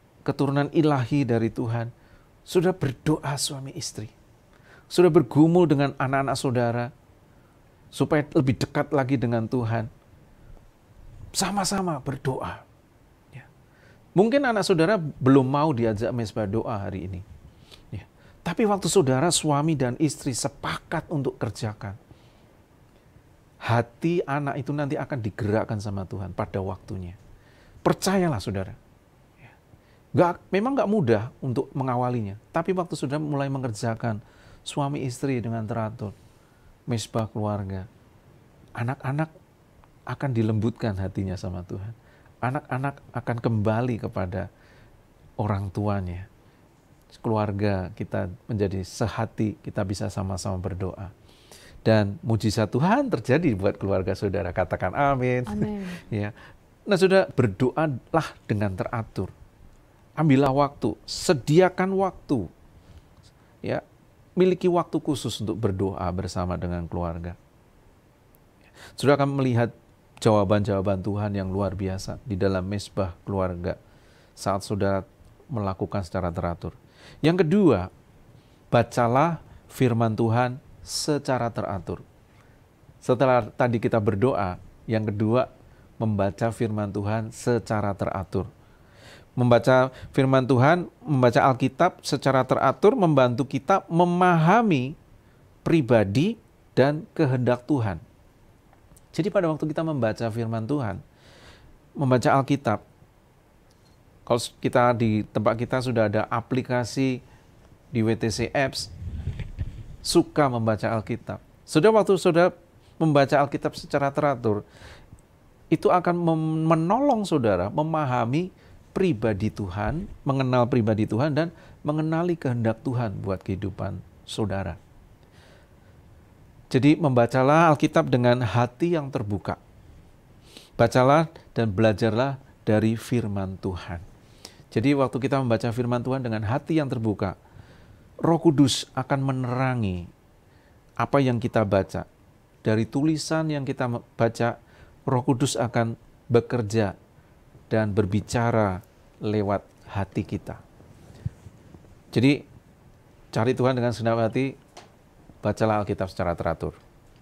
ilahi dari Tuhan, saudara berdoa suami istri. Saudara bergumul dengan anak-anak saudara, supaya lebih dekat lagi dengan Tuhan. Sama-sama berdoa. Ya. Mungkin anak saudara belum mau diajak mesbah doa hari ini. Tapi waktu saudara suami dan istri sepakat untuk kerjakan, hati anak itu nanti akan digerakkan sama Tuhan pada waktunya. Percayalah saudara. Memang nggak mudah untuk mengawalinya. Tapi waktu saudara mulai mengerjakan suami istri dengan teratur, mesbah keluarga, anak-anak akan dilembutkan hatinya sama Tuhan. Anak-anak akan kembali kepada orang tuanya. Keluarga kita menjadi sehati, kita bisa sama-sama berdoa. Dan mujizat Tuhan terjadi buat keluarga saudara. Katakan amin. Amin. Ya. Nah, saudara, berdoalah dengan teratur. ambillah waktu, sediakan waktu, ya, miliki waktu khusus untuk berdoa bersama dengan keluarga. Saudara akan melihat jawaban-jawaban Tuhan yang luar biasa di dalam mesbah keluarga saat saudara melakukan secara teratur. Yang kedua, bacalah firman Tuhan secara teratur. Setelah tadi kita berdoa, yang kedua, membaca firman Tuhan secara teratur. Membaca firman Tuhan, membaca Alkitab secara teratur membantu kita memahami pribadi dan kehendak Tuhan. Jadi pada waktu kita membaca firman Tuhan, membaca Alkitab, kalau kita di tempat kita sudah ada aplikasi di WTC Apps, suka membaca Alkitab. Sudah waktu saudara membaca Alkitab secara teratur, itu akan menolong saudara memahami pribadi Tuhan, mengenal pribadi Tuhan, dan mengenali kehendak Tuhan buat kehidupan saudara. Jadi membacalah Alkitab dengan hati yang terbuka. Bacalah dan belajarlah dari firman Tuhan. Jadi waktu kita membaca firman Tuhan dengan hati yang terbuka, Roh Kudus akan menerangi apa yang kita baca. Dari tulisan yang kita baca, Roh Kudus akan bekerja dan berbicara lewat hati kita. Jadi cari Tuhan dengan segenap hati, bacalah Alkitab secara teratur.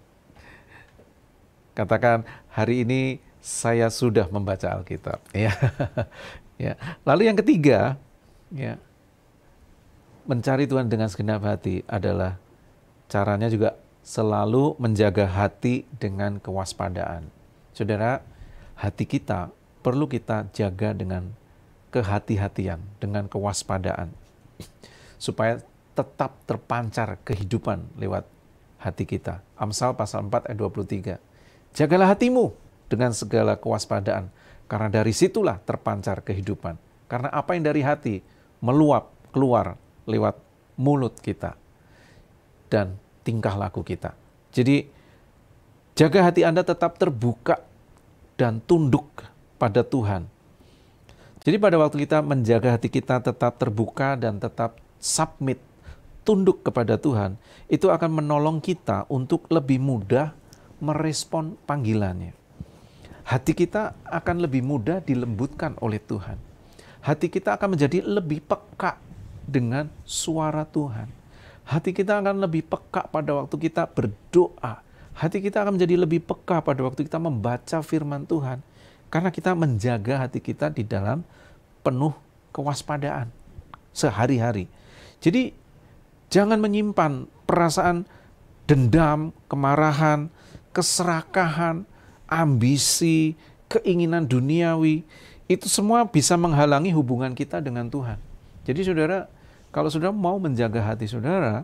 Katakan, hari ini saya sudah membaca Alkitab. Ya. Ya. Lalu yang ketiga, ya, mencari Tuhan dengan segenap hati adalah caranya juga selalu menjaga hati dengan kewaspadaan. Saudara, hati kita perlu kita jaga dengan kehati-hatian, dengan kewaspadaan, supaya tetap terpancar kehidupan lewat hati kita. Amsal pasal 4 ayat 23. Jagalah hatimu dengan segala kewaspadaan, karena dari situlah terpancar kehidupan. Karena apa yang dari hati meluap keluar lewat mulut kita dan tingkah laku kita. Jadi jaga hati Anda tetap terbuka dan tunduk pada Tuhan. Jadi pada waktu kita menjaga hati kita tetap terbuka dan tetap submit, tunduk kepada Tuhan, itu akan menolong kita untuk lebih mudah merespon panggilannya. Hati kita akan lebih mudah dilembutkan oleh Tuhan. Hati kita akan menjadi lebih peka dengan suara Tuhan. Hati kita akan lebih peka pada waktu kita berdoa. Hati kita akan menjadi lebih peka pada waktu kita membaca firman Tuhan. Karena kita menjaga hati kita di dalam penuh kewaspadaan sehari-hari. Jadi jangan menyimpan perasaan dendam, kemarahan, keserakahan, ambisi, keinginan duniawi. Itu semua bisa menghalangi hubungan kita dengan Tuhan. Jadi saudara, kalau saudara mau menjaga hati saudara,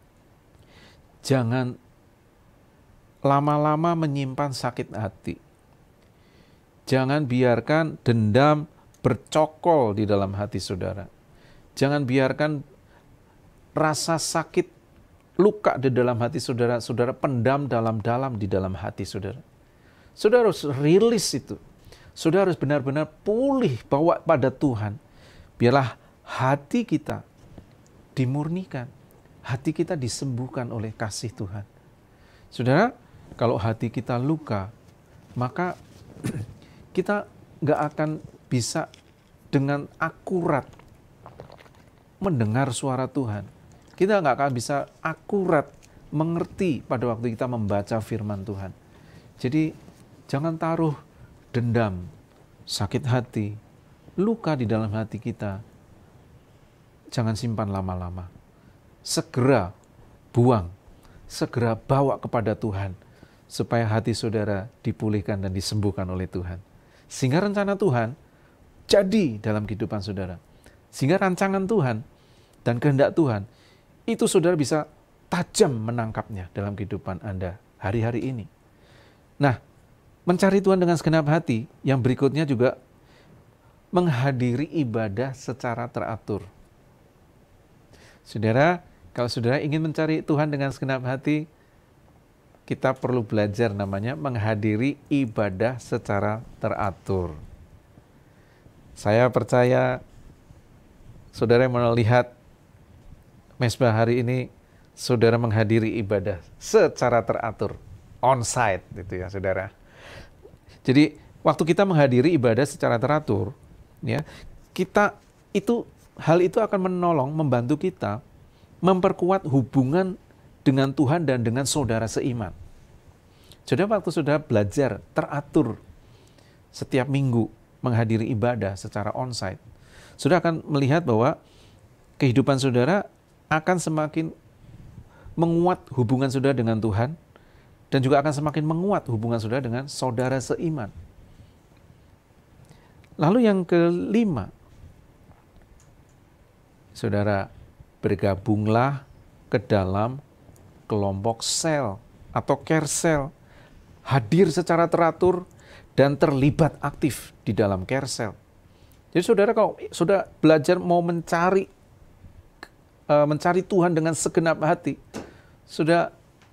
jangan lama-lama menyimpan sakit hati. Jangan biarkan dendam bercokol di dalam hati saudara. Jangan biarkan rasa sakit, luka di dalam hati saudara, saudara pendam dalam-dalam di dalam hati saudara. Saudara harus rilis itu. Saudara harus benar-benar pulih, bawa pada Tuhan. Biarlah hati kita dimurnikan. Hati kita disembuhkan oleh kasih Tuhan. Saudara, kalau hati kita luka, maka kita nggak akan bisa dengan akurat mendengar suara Tuhan. Kita nggak akan bisa akurat mengerti pada waktu kita membaca firman Tuhan. Jadi jangan taruh dendam, sakit hati, luka di dalam hati kita. Jangan simpan lama-lama. Segera buang, segera bawa kepada Tuhan, supaya hati saudara dipulihkan dan disembuhkan oleh Tuhan. Sehingga rencana Tuhan jadi dalam kehidupan saudara. Sehingga rancangan Tuhan dan kehendak Tuhan, itu saudara bisa tajam menangkapnya dalam kehidupan Anda hari-hari ini. Nah, mencari Tuhan dengan segenap hati, yang berikutnya juga menghadiri ibadah secara teratur. Saudara, kalau saudara ingin mencari Tuhan dengan segenap hati, kita perlu belajar namanya menghadiri ibadah secara teratur. Saya percaya saudara melihat Mesbah hari ini, saudara menghadiri ibadah secara teratur, on-site gitu ya saudara. Jadi waktu kita menghadiri ibadah secara teratur, ya, hal itu akan menolong, membantu kita memperkuat hubungan dengan Tuhan dan dengan saudara seiman. Saudara, waktu saudara belajar teratur setiap minggu menghadiri ibadah secara on-site, saudara akan melihat bahwa kehidupan saudara akan semakin menguat hubungan saudara dengan Tuhan, dan juga akan semakin menguat hubungan saudara dengan saudara seiman. Lalu yang kelima, saudara bergabunglah ke dalam kelompok sel atau care cell, hadir secara teratur dan terlibat aktif di dalam care cell. Jadi saudara, kalau sudah belajar mau mencari Tuhan dengan segenap hati, sudah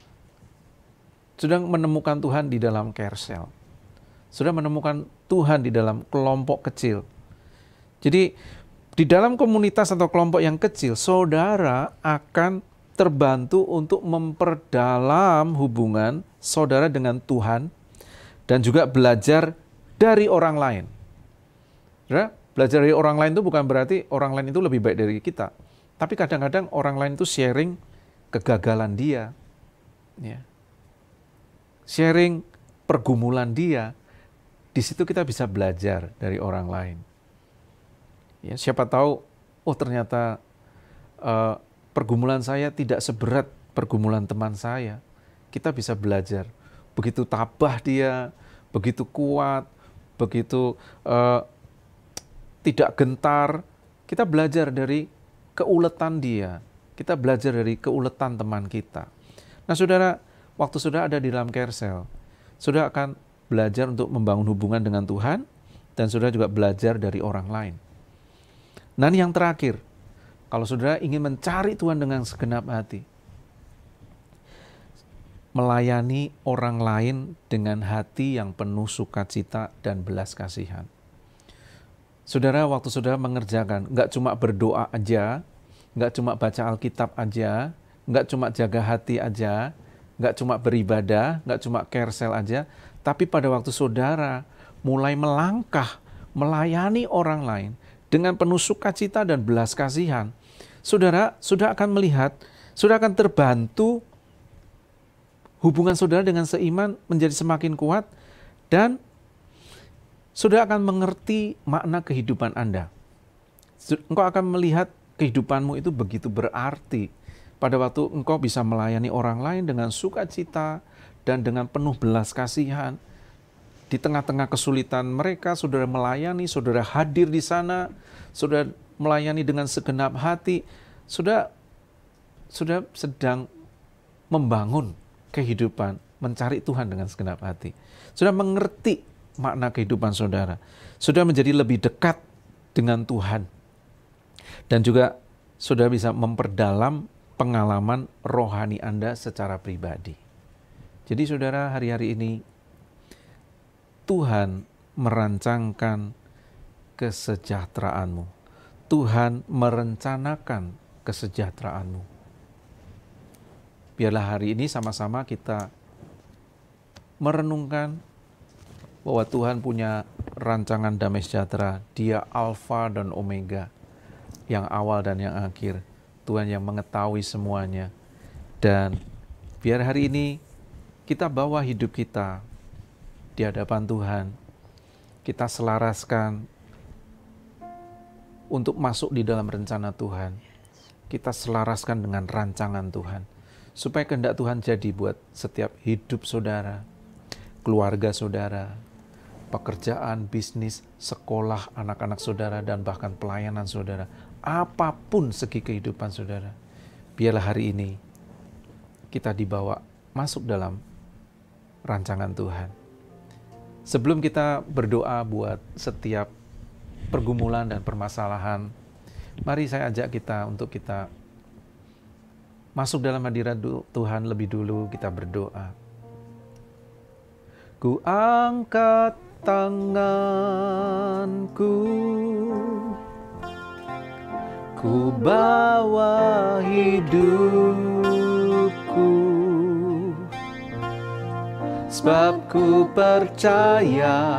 menemukan Tuhan di dalam care cell, sudah menemukan Tuhan di dalam kelompok kecil. Jadi di dalam komunitas atau kelompok yang kecil, saudara akan terbantu untuk memperdalam hubungan saudara dengan Tuhan dan juga belajar dari orang lain. Saudara, belajar dari orang lain itu bukan berarti orang lain itu lebih baik dari kita. Tapi kadang-kadang orang lain itu sharing kegagalan dia, ya. Sharing pergumulan dia. Di situ kita bisa belajar dari orang lain. Ya, siapa tahu, oh ternyata pergumulan saya tidak seberat pergumulan teman saya. Kita bisa belajar. Begitu tabah dia, begitu kuat, begitu tidak gentar. Kita belajar dari keuletan dia, kita belajar dari keuletan teman kita. Nah saudara, waktu sudah ada di dalam care cell, sudah akan belajar untuk membangun hubungan dengan Tuhan, dan saudara juga belajar dari orang lain. Nah ini yang terakhir, kalau saudara ingin mencari Tuhan dengan segenap hati, melayani orang lain dengan hati yang penuh sukacita dan belas kasihan. Saudara, waktu saudara mengerjakan, nggak cuma berdoa aja, nggak cuma baca Alkitab aja, nggak cuma jaga hati aja, nggak cuma beribadah, nggak cuma care cell aja, tapi pada waktu saudara mulai melangkah, melayani orang lain dengan penuh sukacita dan belas kasihan, saudara sudah akan melihat, sudah akan terbantu hubungan saudara dengan seiman menjadi semakin kuat, dan saudara akan mengerti makna kehidupan Anda. Engkau akan melihat kehidupanmu itu begitu berarti pada waktu engkau bisa melayani orang lain dengan sukacita dan dengan penuh belas kasihan. Di tengah-tengah kesulitan mereka, saudara melayani, saudara hadir di sana, saudara melayani dengan segenap hati, saudara sedang membangun kehidupan, mencari Tuhan dengan segenap hati. Saudara mengerti makna kehidupan saudara. Saudara menjadi lebih dekat dengan Tuhan. Dan juga saudara bisa memperdalam pengalaman rohani Anda secara pribadi. Jadi saudara, hari-hari ini Tuhan merancangkan kesejahteraanmu. Tuhan merencanakan kesejahteraanmu. Biarlah hari ini sama-sama kita merenungkan bahwa Tuhan punya rancangan damai sejahtera. Dia Alfa dan Omega, yang awal dan yang akhir. Tuhan yang mengetahui semuanya. Dan biar hari ini kita bawa hidup kita di hadapan Tuhan. Kita selaraskan untuk masuk di dalam rencana Tuhan. Kita selaraskan dengan rancangan Tuhan. Supaya kehendak Tuhan jadi buat setiap hidup saudara, keluarga saudara, pekerjaan, bisnis, sekolah, anak-anak saudara, dan bahkan pelayanan saudara. Apapun segi kehidupan saudara, biarlah hari ini kita dibawa masuk dalam rancangan Tuhan. Sebelum kita berdoa buat setiap pergumulan dan permasalahan, mari saya ajak kita untuk kita masuk dalam hadirat Tuhan lebih dulu, kita berdoa. Ku angkat tanganku ku bawa hidupku, sebab ku percaya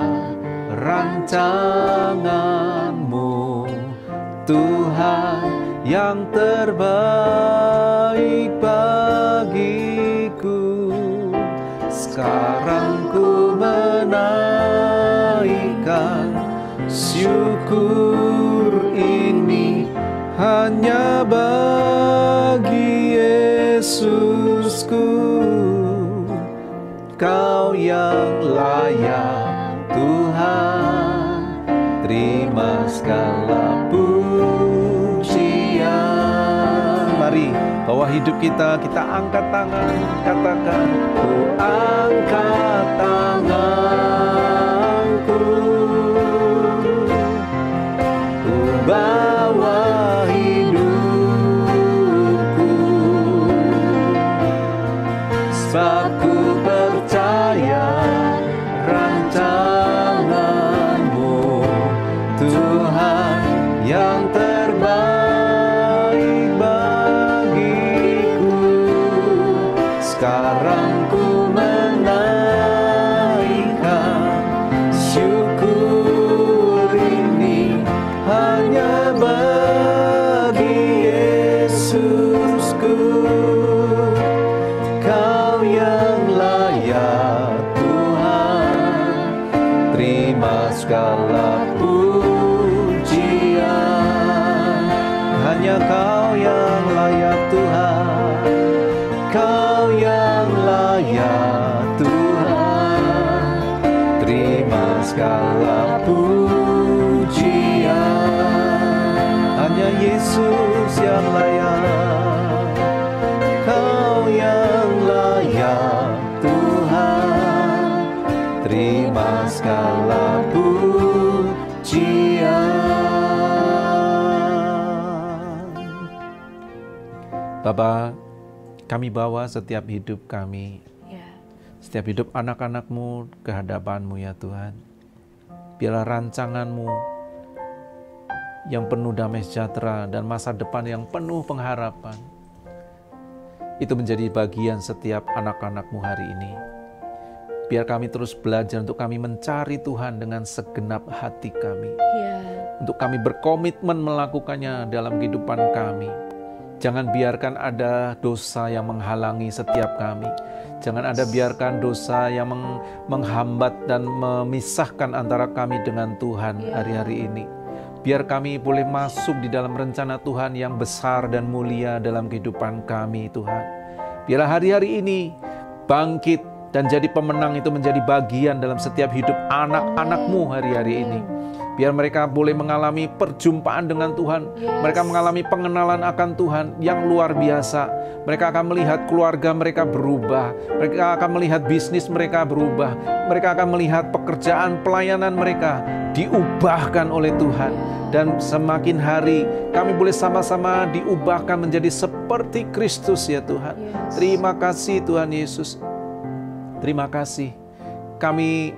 rancangan-Mu, Tuhan, yang terbaik bagiku. Sekarang ku menaikkan syukur ini hanya bagi Yesusku. Kau yang layak Tuhan, terima segala pujian. Mari bawa hidup kita angkat tangan, katakan, ku angkat tanganku, ku bawa hidupku, sebab ku percaya rancangan-Mu, Tuhan, yang terbaik bagiku. Sekarang ku menaikkan syukur ini hanya bagi Yesusku. Kau yang layak Tuhan, terima segala pujian. Hanya Kau yang layak Tuhan, Kau yang layak Tuhan, terima segala pujian. Hanya Yesus yang layak, Kau yang layak Tuhan, terima segala pujian. Bapa, kami bawa setiap hidup kami, setiap hidup anak-anak-Mu ke hadapan-Mu ya Tuhan. Biarlah rancangan-Mu yang penuh damai sejahtera dan masa depan yang penuh pengharapan itu menjadi bagian setiap anak-anak-Mu hari ini. Biar kami terus belajar untuk kami mencari Tuhan dengan segenap hati kami. Untuk kami berkomitmen melakukannya dalam kehidupan kami. Jangan biarkan ada dosa yang menghalangi setiap kami. Jangan ada biarkan dosa yang menghambat dan memisahkan antara kami dengan Tuhan hari-hari ini. Biar kami boleh masuk di dalam rencana Tuhan yang besar dan mulia dalam kehidupan kami, Tuhan. Biarlah hari-hari ini bangkit dan jadi pemenang itu menjadi bagian dalam setiap hidup anak-anak-Mu hari-hari ini. Biar mereka boleh mengalami perjumpaan dengan Tuhan. Mereka mengalami pengenalan akan Tuhan yang luar biasa. Mereka akan melihat keluarga mereka berubah. Mereka akan melihat bisnis mereka berubah. Mereka akan melihat pekerjaan pelayanan mereka diubahkan oleh Tuhan. Dan semakin hari kami boleh sama-sama diubahkan menjadi seperti Kristus ya Tuhan. Terima kasih Tuhan Yesus. Terima kasih. Kami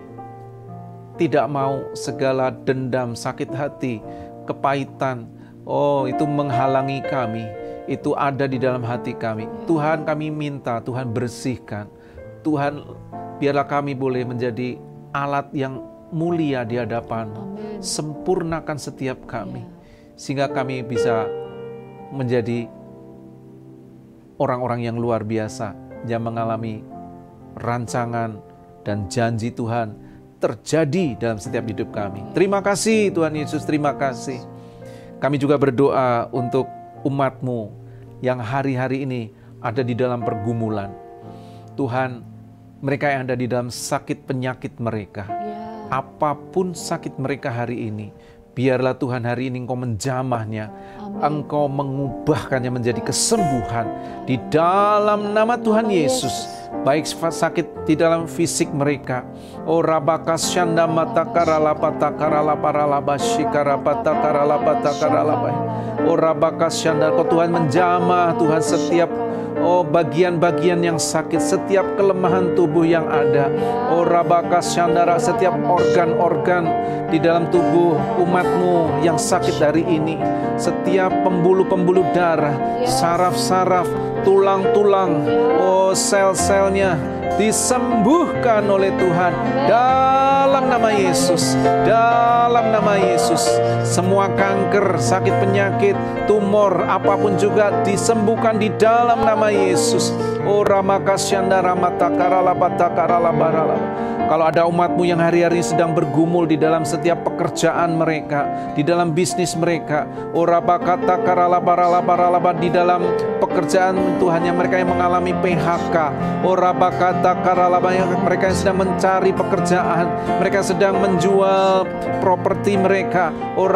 tidak mau segala dendam, sakit hati, kepahitan, itu menghalangi kami. Itu ada di dalam hati kami. Tuhan, kami minta, Tuhan bersihkan. Tuhan, biarlah kami boleh menjadi alat yang mulia di hadapan-Mu. Sempurnakan setiap kami. Sehingga kami bisa menjadi orang-orang yang luar biasa, yang mengalami rancangan dan janji Tuhan terjadi dalam setiap hidup kami. Terima kasih Tuhan Yesus, terima kasih. Kami juga berdoa untuk umat-Mu yang hari-hari ini ada di dalam pergumulan. Tuhan, mereka yang ada di dalam sakit penyakit mereka, apapun sakit mereka hari ini, biarlah Tuhan hari ini Engkau menjamahnya. Engkau mengubahkannya menjadi kesembuhan di dalam nama Tuhan Yesus. Baik sakit di dalam fisik mereka. Oh rabakas syanda mata karalapata karalaparalabashi karapata karalapata karalabai. Oh rabakas syanda, Kau Tuhan menjamah Tuhan setiap Oh, bagian-bagian yang sakit, setiap kelemahan tubuh yang ada. Oh, Rabakas Syandara, setiap organ-organ di dalam tubuh umatmu yang sakit hari ini. Setiap pembuluh-pembuluh darah, saraf-saraf, tulang-tulang, oh sel-selnya disembuhkan oleh Tuhan dalam nama Yesus, dalam nama Yesus. Semua kanker, sakit penyakit, tumor, apapun juga disembuhkan di dalam nama Yesus. Oh Ramakasyanda Ramatakaralabatakarabarala. Kalau ada umatmu yang hari-hari sedang bergumul di dalam setiap pekerjaan mereka, di dalam bisnis mereka, di dalam pekerjaan Tuhan yang mereka yang mengalami PHK, mereka yang sedang mencari pekerjaan, mereka sedang menjual properti mereka,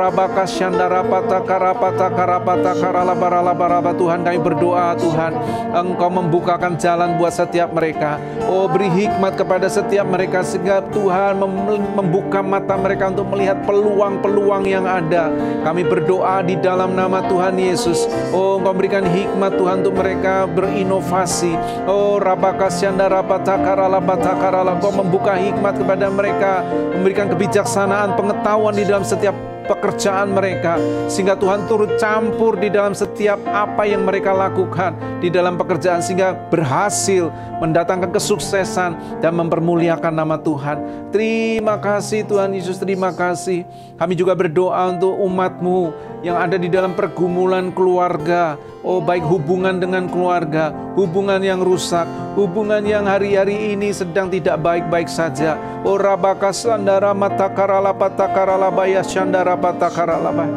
Tuhan kami berdoa, Tuhan Engkau membukakan jalan buat setiap mereka. Oh beri hikmat kepada setiap mereka sehingga Tuhan membuka mata mereka untuk melihat peluang-peluang yang ada. Kami berdoa di dalam nama Tuhan Yesus. Oh Engkau berikan hikmat Tuhan untuk mereka berinovasi. Oh Rabakasyanda Rabatakarala, Engkau membuka hikmat kepada mereka, memberikan kebijaksanaan, pengetahuan di dalam setiap pekerjaan mereka, sehingga Tuhan turut campur di dalam setiap apa yang mereka lakukan di dalam pekerjaan, sehingga berhasil mendatangkan kesuksesan dan mempermuliakan nama Tuhan. Terima kasih Tuhan Yesus, terima kasih. Kami juga berdoa untuk umat-Mu yang ada di dalam pergumulan keluarga. Oh baik hubungan dengan keluarga, hubungan yang rusak, hubungan yang hari-hari ini sedang tidak baik-baik saja. Oh Rabakasandara Matakarala Patakarala Baya Syandara Patakarala Baya.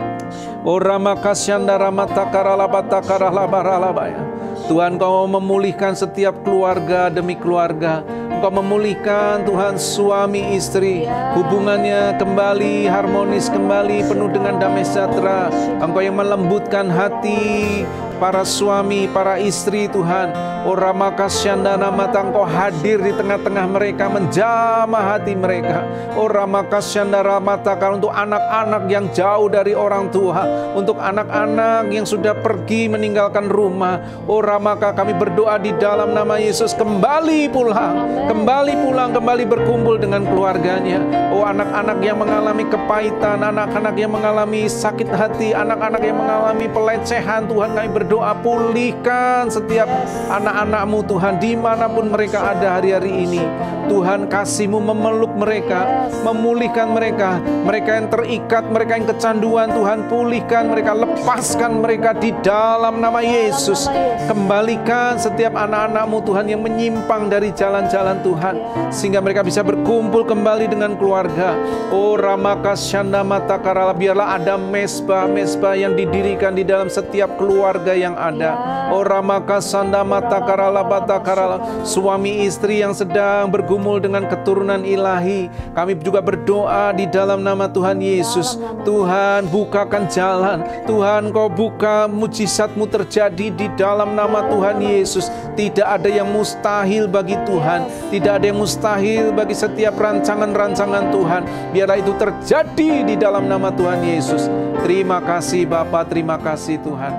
Oh Ramakasyandara Matakarala Patakarala Barala Baya. Tuhan Kau memulihkan setiap keluarga demi keluarga. Engkau memulihkan Tuhan suami istri, hubungannya kembali harmonis, kembali penuh dengan damai sejahtera. Engkau yang melembutkan hati para suami, para istri Tuhan. Oh Ramakasyandana Mata, Engkau hadir di tengah-tengah mereka, menjamah hati mereka. Oh Ramakasyandana Mata, untuk anak-anak yang jauh dari orang tua, untuk anak-anak yang sudah pergi meninggalkan rumah. Oh Ramaka, kami berdoa di dalam nama Yesus, kembali pulang, kembali berkumpul dengan keluarganya. Oh anak-anak yang mengalami kepahitan, anak-anak yang mengalami sakit hati, anak-anak yang mengalami pelecehan, Tuhan kami berdoa pulihkan setiap anak-anak-Mu Tuhan dimanapun mereka ada hari-hari ini. Tuhan kasih-Mu memeluk mereka, memulihkan mereka, mereka yang terikat, mereka yang kecanduan, Tuhan pulihkan mereka, lepaskan mereka di dalam nama Yesus. Kembalikan setiap anak-anak-Mu Tuhan yang menyimpang dari jalan-jalan Tuhan, sehingga mereka bisa berkumpul kembali dengan keluarga. Oh Ramakasyanda Matakarala, biarlah ada mesbah-mesbah yang didirikan di dalam setiap keluarga yang ada. Oh Ramakasanda Matakarala Batakarala, suami istri yang sedang bergumul dengan keturunan ilahi, kami juga berdoa di dalam nama Tuhan Yesus. Tuhan bukakan jalan, Tuhan Kau buka mujizat-Mu terjadi di dalam nama Tuhan Yesus. Tidak ada yang mustahil bagi Tuhan, tidak ada yang mustahil bagi setiap rancangan-rancangan Tuhan. Biarlah itu terjadi di dalam nama Tuhan Yesus. Terima kasih Bapa, terima kasih Tuhan.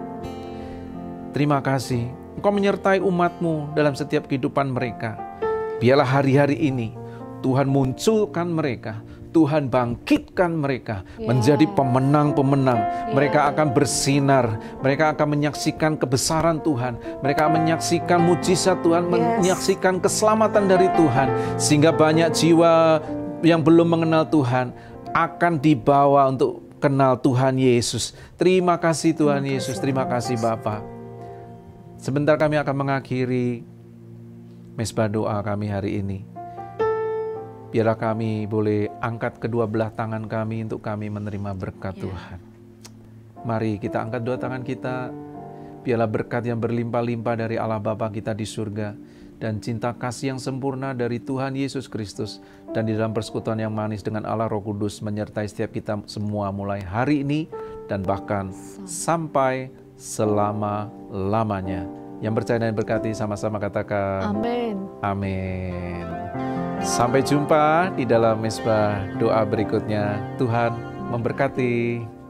Terima kasih Engkau menyertai umat-Mu dalam setiap kehidupan mereka. Biarlah hari-hari ini Tuhan munculkan mereka, Tuhan bangkitkan mereka menjadi pemenang-pemenang. Mereka akan bersinar, mereka akan menyaksikan kebesaran Tuhan, mereka akan menyaksikan mujizat Tuhan, menyaksikan keselamatan dari Tuhan, sehingga banyak jiwa yang belum mengenal Tuhan akan dibawa untuk kenal Tuhan Yesus. Terima kasih Tuhan Yesus, terima kasih Bapa. Sebentar kami akan mengakhiri mesbah doa kami hari ini. Biarlah kami boleh angkat kedua belah tangan kami untuk kami menerima berkat Tuhan. Mari kita angkat dua tangan kita. Biarlah berkat yang berlimpah-limpah dari Allah Bapa kita di surga, dan cinta kasih yang sempurna dari Tuhan Yesus Kristus, dan di dalam persekutuan yang manis dengan Allah Roh Kudus menyertai setiap kita semua mulai hari ini dan bahkan sampai selama-lamanya. Yang percaya dan berkati sama-sama katakan amin. Amin. Sampai jumpa di dalam mesbah doa berikutnya. Tuhan memberkati.